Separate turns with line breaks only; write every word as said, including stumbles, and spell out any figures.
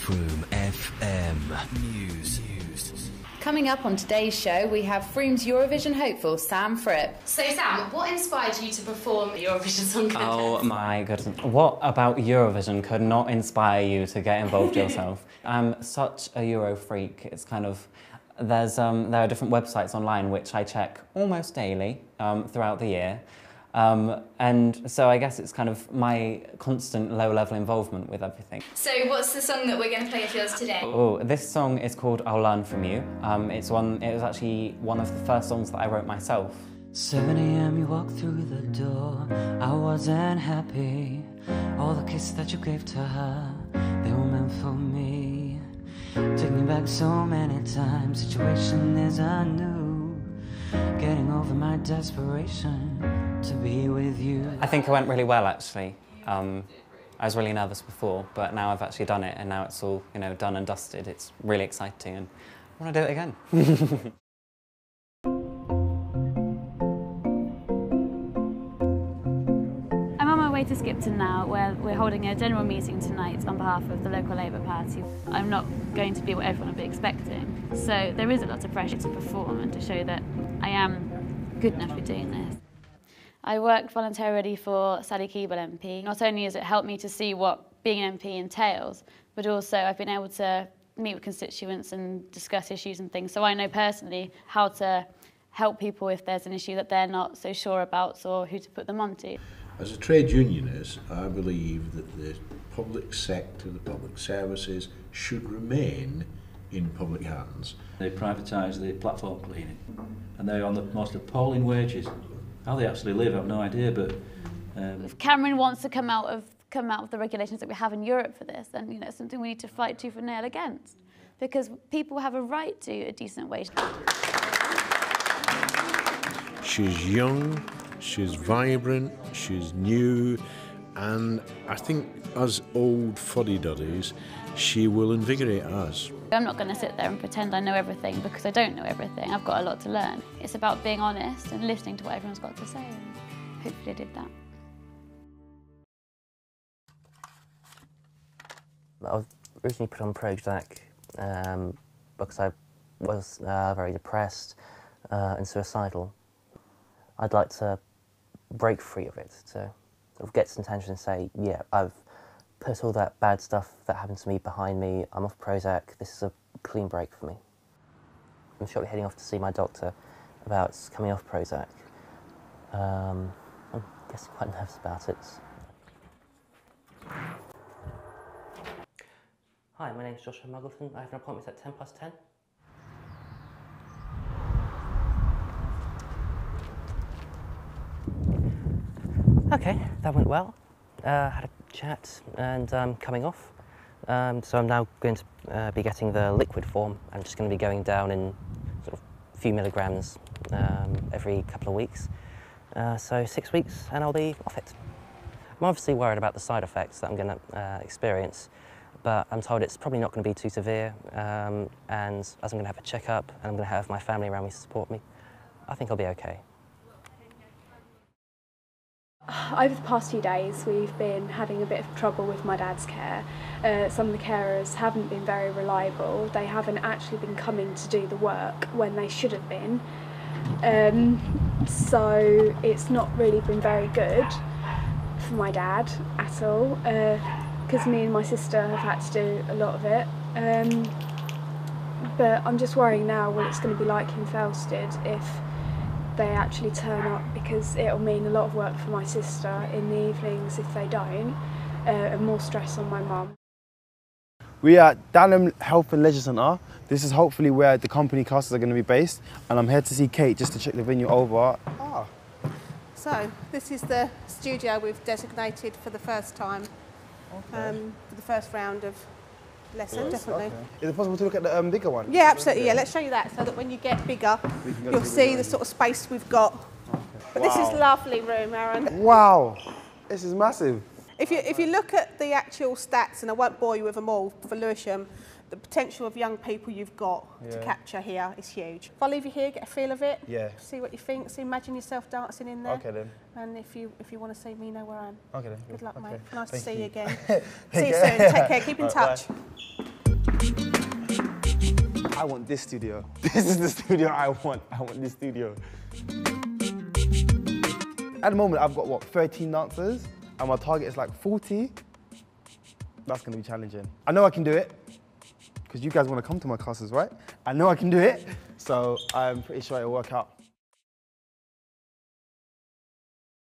Frome F M News.
Coming up on today's show, we have Frome's Eurovision hopeful, Sam Fripp.
So Sam, what inspired you to perform the Eurovision Song Contest?
Oh my goodness. What about Eurovision could not inspire you to get involved yourself? I'm such a Euro freak. It's kind of, there's, um, there are different websites online which I check almost daily um, throughout the year. Um, and so I guess it's kind of my constant low-level involvement with everything.
So what's the song that we're going to play of yours today?
Oh, this song is called I'll Learn From You. Um, it's one, it was actually one of the first songs that I wrote myself.
seven a m you walked through the door. I wasn't happy. All the kisses that you gave to her, they were meant for me. Take me back so many times. Situation is anew. Getting over my desperation to be with you.
I think it went really well, actually. Um, I was really nervous before, but now I've actually done it, and now it's all, you know, done and dusted. It's really exciting, and I want to do it again.
I'm on my way to Skipton now, where we're holding a general meeting tonight on behalf of the local Labour Party. I'm not going to be what everyone would be expecting, so there is a lot of pressure to perform and to show that I am good enough for doing this. I work voluntarily for Sally Keeble M P. Not only has it helped me to see what being an M P entails, but also I've been able to meet with constituents and discuss issues and things, so I know personally how to help people if there's an issue that they're not so sure about or who to put them onto.
As a trade unionist, I believe that the public sector, the public services, should remain in public hands.
They privatise the platform cleaning, and they're on the most appalling wages. How they actually live, I have no idea, but... Um,
if Cameron wants to come out of come out of the regulations that we have in Europe for this, then you know, it's something we need to fight tooth and nail against, because people have a right to a decent wage.
She's young, she's vibrant, she's new, and I think as old fuddy-duddies, she will invigorate us.
I'm not going to sit there and pretend I know everything, because I don't know everything. I've got a lot to learn. It's about being honest and listening to what everyone's got to say, and hopefully I did that.
I was originally put on Prozac um, because I was uh, very depressed uh, and suicidal. I'd like to break free of it, to sort of get some attention and say, yeah, I've put all that bad stuff that happened to me behind me, I'm off Prozac, this is a clean break for me. I'm shortly heading off to see my doctor about coming off Prozac. Um, I'm guessing quite nervous about it. Hi, my name's Joshua Muggleton. I have an appointment at ten past ten. Okay, that went well. Uh, had a chat and um, coming off. Um, so I'm now going to uh, be getting the liquid form. I'm just going to be going down in sort of a few milligrams um, every couple of weeks. Uh, so six weeks and I'll be off it. I'm obviously worried about the side effects that I'm going to uh, experience, but I'm told it's probably not going to be too severe, um, and as I'm going to have a checkup and I'm going to have my family around me to support me, I think I'll be okay.
Over the past few days we've been having a bit of trouble with my dad's care. Uh, some of the carers haven't been very reliable. They haven't actually been coming to do the work when they should have been. Um, so it's not really been very good for my dad at all, because uh, me and my sister have had to do a lot of it. Um, but I'm just worrying now what it's going to be like in Felsted if they actually turn up, because it'll mean a lot of work for my sister in the evenings if they don't, uh, and more stress on my mum.
We are at Dalham Health and Leisure Centre. This is hopefully where the company classes are going to be based, and I'm here to see Kate just to check the venue over.
Oh. So this is the studio we've designated for the first time, okay. um, for the first round of lesson, yes, definitely.
Okay. Is it possible to look at the um, bigger one?
Yeah, absolutely. Yeah, let's show you that, so that when you get bigger, you'll see the sort of space we've got. Okay. But wow. This is a lovely room, Aaron.
Wow, this is massive.
If you if you look at the actual stats, and I won't bore you with them all for Lewisham, the potential of young people you've got yeah. to capture here is huge. If I leave you here, get a feel of it.
Yeah.
See what you think. See, imagine yourself dancing in there.
Okay then.
And if you if you want to see me, you know where I am.
Okay then.
Good luck,
okay.
mate. Nice
Thank
to see
you,
you again. See you soon. Take care. Keep in right, touch. Bye.
I want this studio. This is the studio I want. I want this studio. At the moment, I've got, what, thirteen dancers, and my target is like forty. That's gonna be challenging. I know I can do it, because you guys wanna come to my classes, right? I know I can do it, so I'm pretty sure it'll work out.